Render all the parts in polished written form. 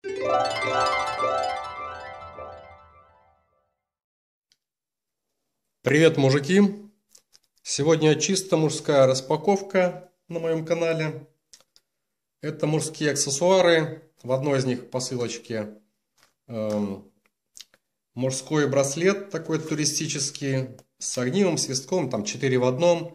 Привет, мужики! Сегодня чисто мужская распаковка на моем канале. Это мужские аксессуары. В одной из них посылочке мужской браслет такой туристический с огнивом, свистком, там 4 в одном.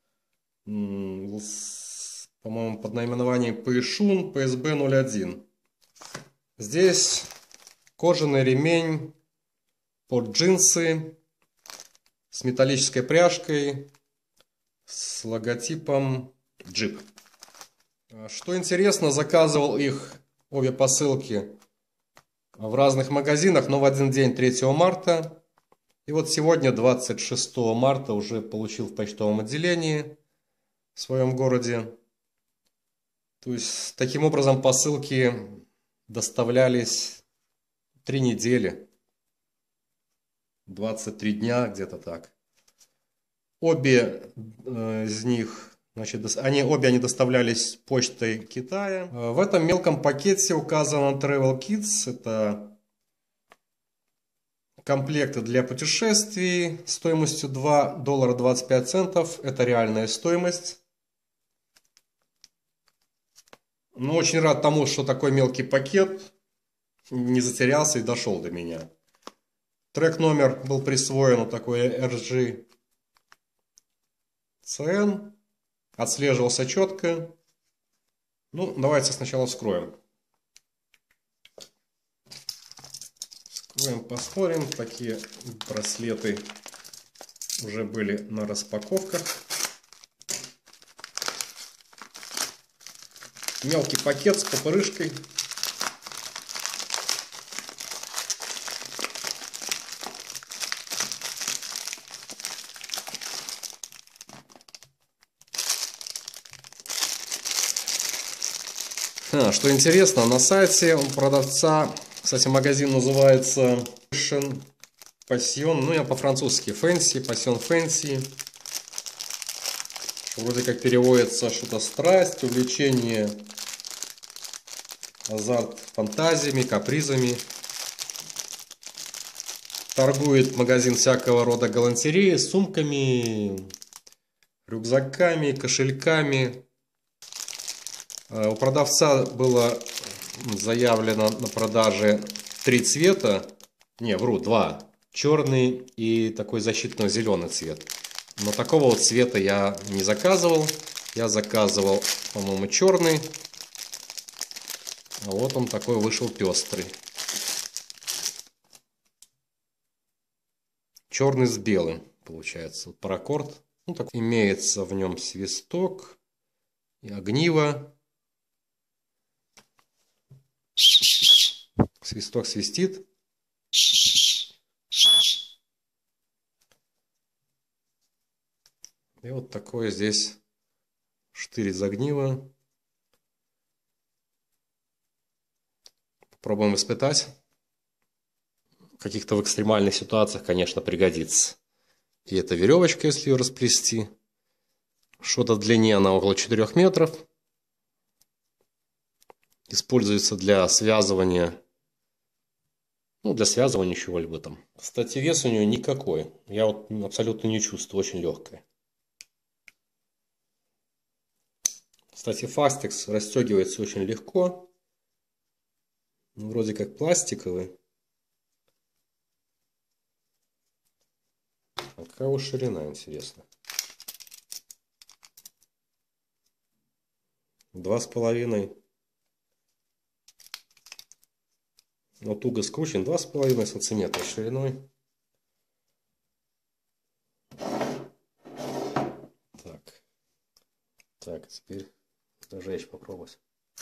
По-моему, под наименованием Пэйшун PSB-01. Здесь кожаный ремень под джинсы с металлической пряжкой, с логотипом Jeep. Что интересно, заказывал их, обе посылки, в разных магазинах, но в один день, 3 марта. И вот сегодня, 26 марта, уже получил в почтовом отделении в своем городе. То есть, таким образом, посылки доставлялись 3 недели. 23 дня, где-то так. Обе из них, значит, они доставлялись почтой Китая. В этом мелком пакете указано Travel Kits. Это комплекты для путешествий стоимостью $2.25. Это реальная стоимость. Но очень рад тому, что такой мелкий пакет не затерялся и дошел до меня. Трек номер был присвоен вот такой RGCN. Отслеживался четко. Ну, давайте сначала вскроем. Вскроем, посмотрим. Такие браслеты уже были на распаковках. Мелкий пакет с пупырышкой. Что интересно, на сайте у продавца, кстати, магазин называется Passion, ну я по-французски Fancy, Passion Fancy. Вроде как переводится что-то страсть, увлечение, азарт фантазиями, капризами. Торгует магазин всякого рода галантереи, сумками, рюкзаками, кошельками. У продавца было заявлено на продаже 3 цвета, не, вру, 2, черный и такой защитно-зеленый цвет. Но такого вот цвета я не заказывал, я заказывал, по-моему, черный, а вот он такой вышел пестрый. Черный с белым, получается, паракорд. Ну, так, имеется в нем свисток и огниво. Свисток свистит. И вот такое здесь штырь из огнива. Попробуем испытать. В каких-то в экстремальных ситуациях, конечно, пригодится. И эта веревочка, если ее расплести. Что-то в длине она около 4 метров. Используется для связывания, ну, для связывания чего-либо там. Кстати, вес у нее никакой. Я вот абсолютно не чувствую, очень легкая. Кстати, фастекс расстегивается очень легко. Ну, вроде как пластиковый. А какая его ширина, интересно? 2,5. Но туго скручен, 2,5 сантиметра шириной. Так, теперь зажечь попробовать.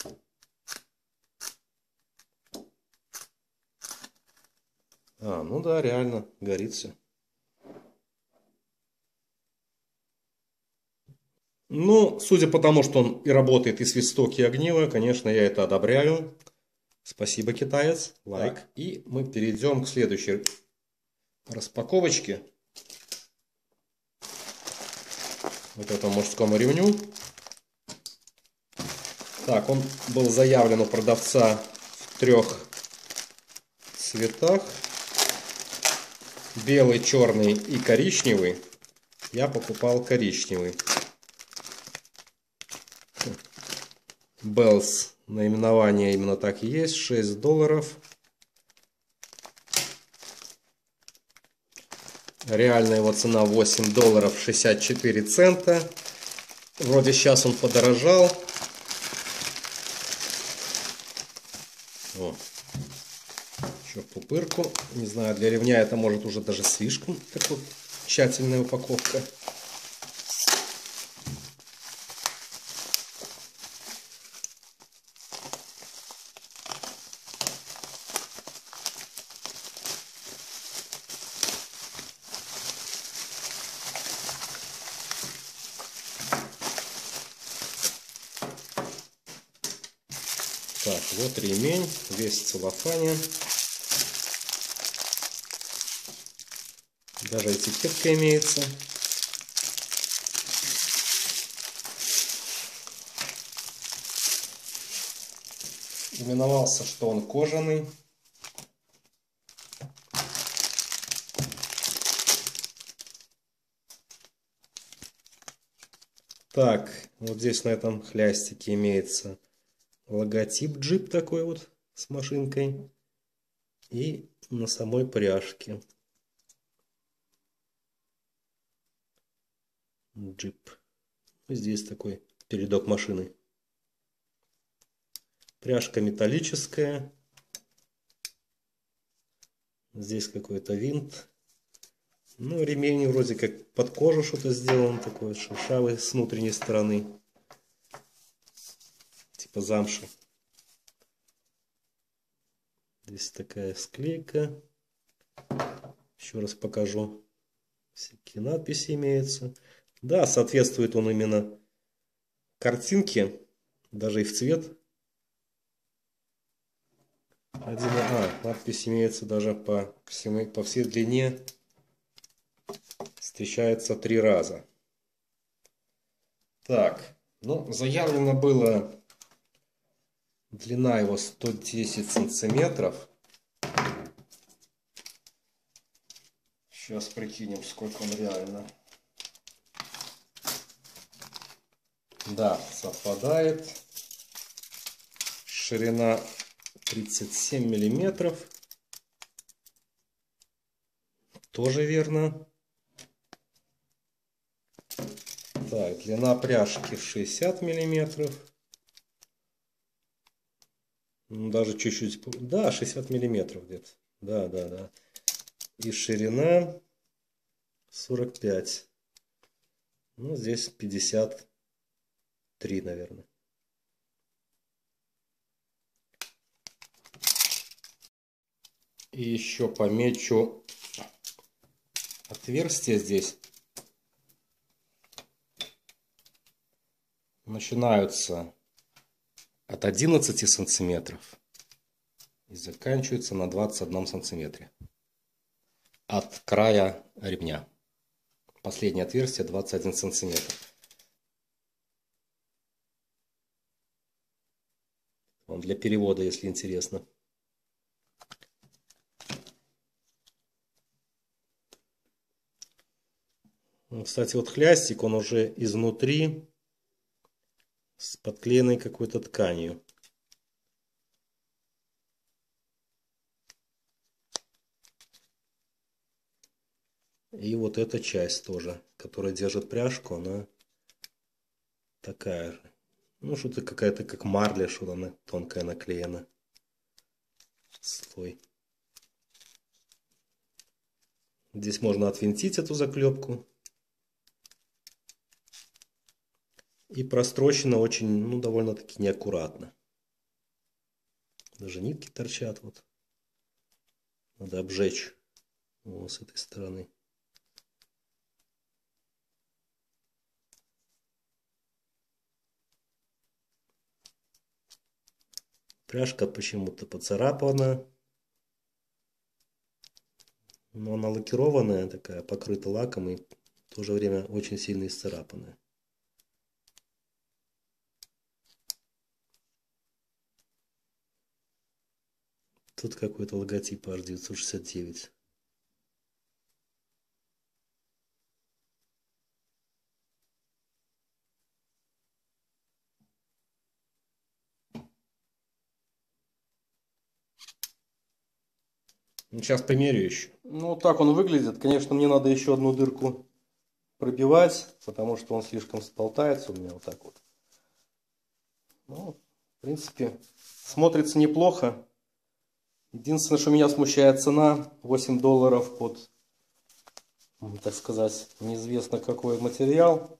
Ну да, реально, горит все. Ну, судя по тому, что он и работает, и свисток, и огниво, конечно, я это одобряю. Спасибо, китаец. Лайк. Так. И мы перейдем к следующей распаковочке. Вот этому мужскому ремню. Так, он был заявлен у продавца в трех цветах. Белый, черный и коричневый. Я покупал коричневый. Bells. Наименование именно так и есть. $6. Реальная его цена $8.64. Вроде сейчас он подорожал. О, еще в пупырку. Не знаю, для ремня это может уже даже слишком такой тщательная упаковка. Так, вот ремень, весь в целлофане. Даже этикетка имеется. Именовался, что он кожаный. Так, вот здесь на этом хлястике имеется логотип Jeep такой вот с машинкой. И на самой пряжке Jeep. Здесь такой передок машины. Пряжка металлическая. Здесь какой-то винт. Ну, ремень вроде как под кожу что-то сделан. Такой шершавый с внутренней стороны. Типа замши. Здесь такая склейка. Еще раз покажу. Всякие надписи имеются. Да, соответствует он именно картинке. Даже и в цвет. Надпись имеется даже по всей длине. Встречается 3 раза. Так, ну, заявлено было длина его 110 сантиметров. Сейчас прикинем, сколько он реально. Да, совпадает. Ширина 37 миллиметров. Тоже верно. Так, длина пряжки 60 миллиметров. Даже чуть-чуть. Да, 60 миллиметров где-то. Да. И ширина 45. Ну, здесь 53, наверное. И еще помечу отверстия здесь. Начинаются от 11 сантиметров и заканчиваются на 21 сантиметре от края ремня. Последнее отверстие 21 сантиметр. Он для перевода, если интересно. Кстати, вот хлястик, он уже изнутри с подклеенной какой-то тканью. И вот эта часть тоже, которая держит пряжку, она такая же. Ну, что-то какая-то как марля, что она тонкая наклеена. Слой. Здесь можно отвинтить эту заклепку. И прострочено очень, ну, довольно-таки неаккуратно. Даже нитки торчат вот. Надо обжечь вот с этой стороны. Пряжка почему-то поцарапана. Но она лакированная такая, покрыта лаком и в то же время очень сильно исцарапанная. Тут какой-то логотип H969. Сейчас примерю еще. Ну, вот так он выглядит. Конечно, мне надо еще одну дырку пробивать, потому что он слишком сполтается у меня вот так вот. Ну, в принципе, смотрится неплохо. Единственное, что меня смущает, цена $8 под, так сказать, неизвестно какой материал.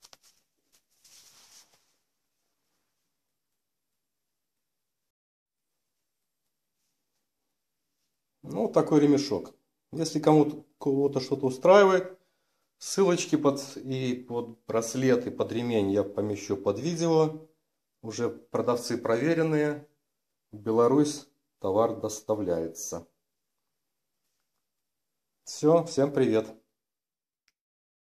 Ну, вот такой ремешок. Если кого-то что-то устраивает, ссылочки под браслет и под ремень я помещу под видео. Уже продавцы проверенные. В Беларусь товар доставляется. Все, всем привет.